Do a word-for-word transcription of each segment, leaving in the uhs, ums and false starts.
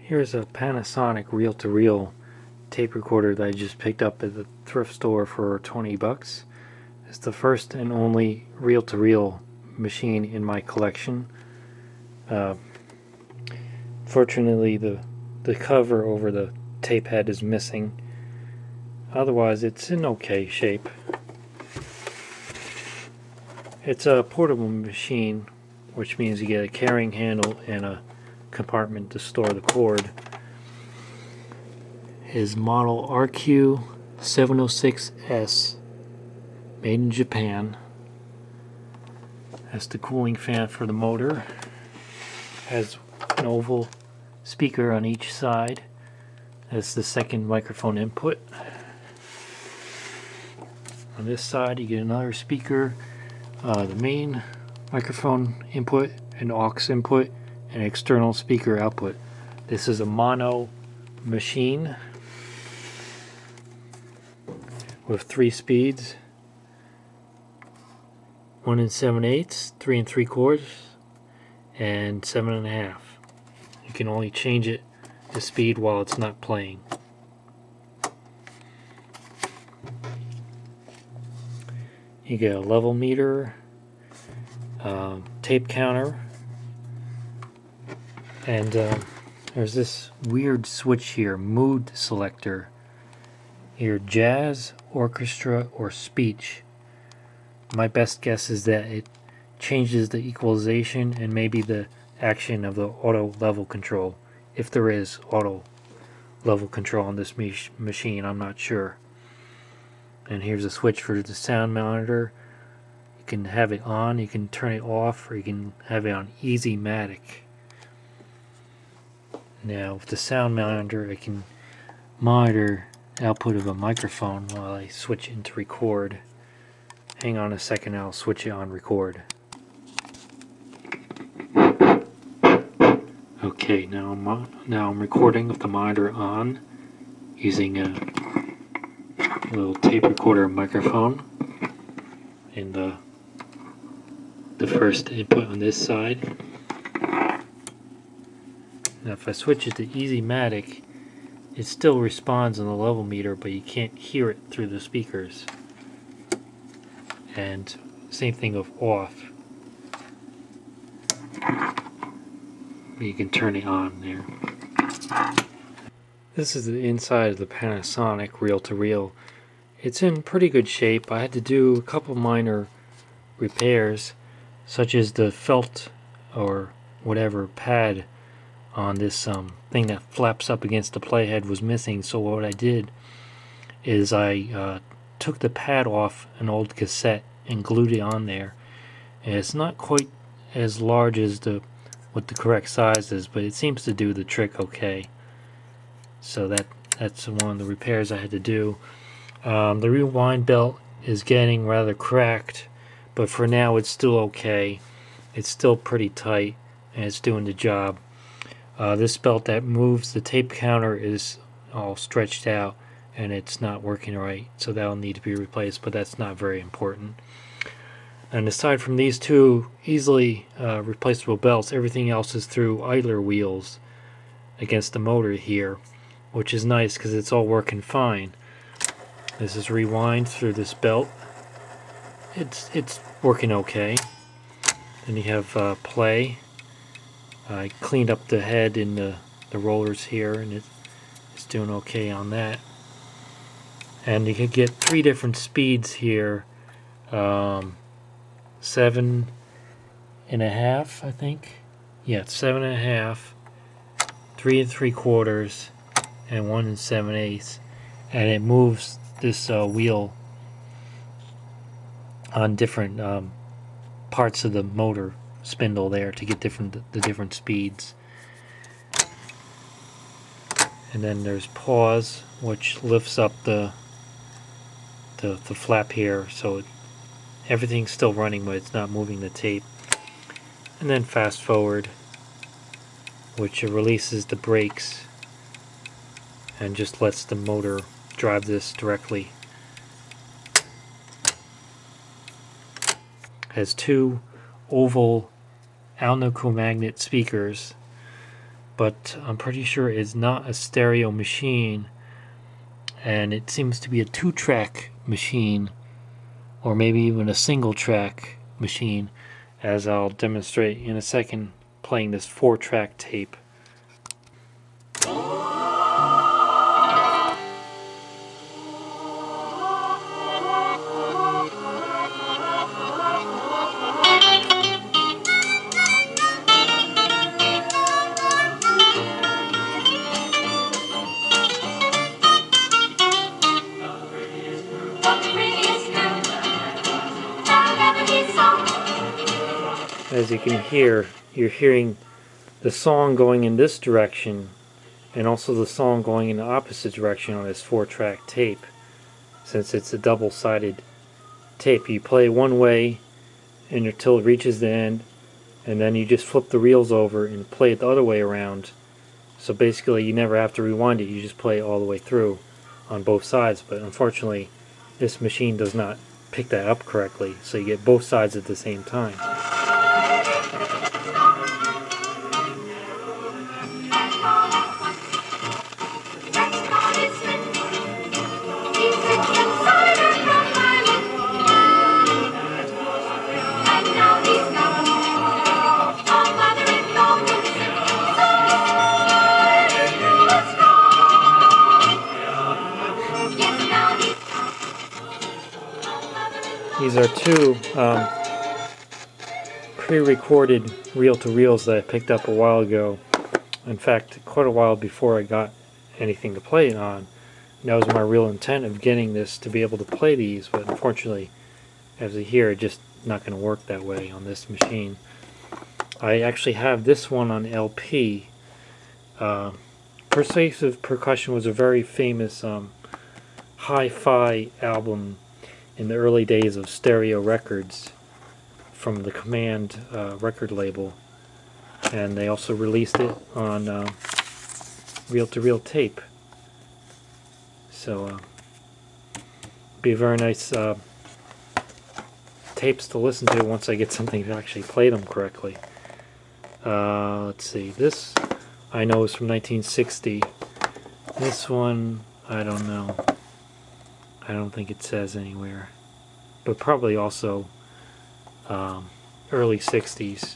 Here's a Panasonic reel-to-reel tape recorder that I just picked up at the thrift store for twenty bucks. It's the first and only reel-to-reel machine in my collection. Uh, fortunately, the the cover over the tape head is missing. Otherwise, it's in okay shape. It's a portable machine, which means you get a carrying handle and a compartment to store the cord. Is model R Q seven oh six S, made in Japan. Has the cooling fan for the motor. Has an oval speaker on each side. That's the second microphone input. On this side you get another speaker, uh, the main microphone input, an aux input, and external speaker output. This is a mono machine with three speeds, one and seven eighths, three and three quarters, and seven and a half. You can only change it the speed while it's not playing. You get a level meter, uh, tape counter, and uh, there's this weird switch here, mood selector. Here, jazz, orchestra, or speech. My best guess is that it changes the equalization and maybe the action of the auto level control. If there is auto level control on this machine, I'm not sure. And here's a switch for the sound monitor. You can have it on, you can turn it off, or you can have it on Easy-Matic. Now with the sound monitor, I can monitor output of a microphone while I switch into record. Hang on a second, I'll switch it on record. Okay, now I'm now I'm recording with the monitor on using a little tape recorder microphone in the the first input on this side. Now if I switch it to Easy-Matic, it still responds on the level meter, but you can't hear it through the speakers. And same thing with off. You can turn it on there. This is the inside of the Panasonic reel-to-reel. It's in pretty good shape. I had to do a couple minor repairs, such as the felt or whatever pad on this um, thing that flaps up against the playhead was missing. So what I did is I uh, took the pad off an old cassette and glued it on there. And it's not quite as large as the what the correct size is, but it seems to do the trick okay. So that that's one of the repairs I had to do. Um, the rewind belt is getting rather cracked, but for now it's still okay. It's still pretty tight and it's doing the job. Uh, this belt that moves the tape counter is all stretched out and it's not working right, so that'll need to be replaced, but that's not very important. And aside from these two easily uh, replaceable belts, everything else is through idler wheels against the motor here, which is nice because it's all working fine. This is rewind through this belt. It's it's working okay. Then you have uh, play. I cleaned up the head in the, the rollers here, and it, it's doing okay on that. And you can get three different speeds here. Um, seven and a half, I think. Yeah, seven and a half, three and three quarters, and one and seven eighths. And it moves this uh, wheel on different um, parts of the motor spindle there to get different the different speeds. And then there's pause, which lifts up the the, the flap here, so it, everything's still running, but it's not moving the tape. And then fast forward, which releases the brakes and just lets the motor drive this directly. Has two oval alnico magnet speakers but I'm pretty sure it's not a stereo machine, and it seems to be a two-track machine, or maybe even a single-track machine, as I'll demonstrate in a second playing this four-track tape. As you can hear, you're hearing the song going in this direction and also the song going in the opposite direction on this four-track tape. Since it's a double-sided tape, you play one way and until it reaches the end, and then you just flip the reels over and play it the other way around. So basically you never have to rewind it, you just play it all the way through on both sides. But unfortunately this machine does not pick that up correctly, so you get both sides at the same time. These are two um, pre-recorded reel-to-reels that I picked up a while ago. In fact, quite a while before I got anything to play it on. And that was my real intent of getting this, to be able to play these, but unfortunately, as you hear, it's just not going to work that way on this machine. I actually have this one on L P. Uh, Persuasive Percussion was a very famous um, hi-fi album in the early days of stereo records from the Command uh, record label, and they also released it on uh, reel-to-reel tape. So uh, be very nice uh, tapes to listen to once I get something to actually play them correctly. Uh, let's see, this I know is from nineteen sixty. This one, I don't know. I don't think it says anywhere, but probably also um, early sixties.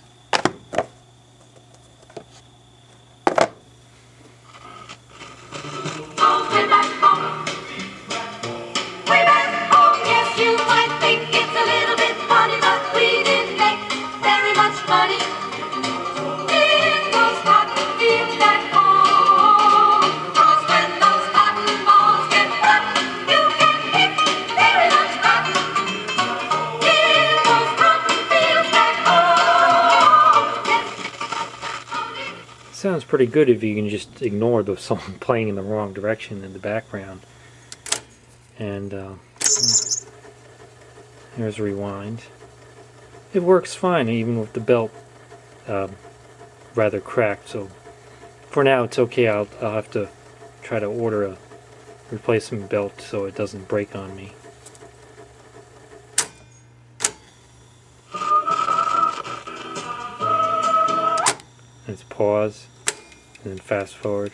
Sounds pretty good if you can just ignore the song playing in the wrong direction in the background. And uh, here's rewind. It works fine even with the belt uh, rather cracked, so for now it's okay. I'll, I'll have to try to order a replacement belt so it doesn't break on me. Let's pause and then fast forward.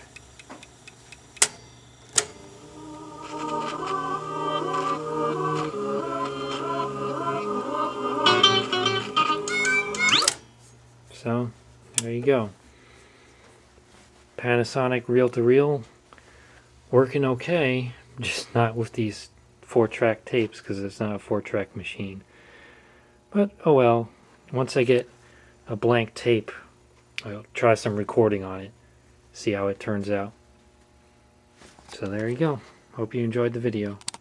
So there you go. Panasonic reel-to-reel working okay, just not with these four-track tapes because it's not a four-track machine. But oh well, once I get a blank tape, I'll try some recording on it, see how it turns out. So there you go. Hope you enjoyed the video.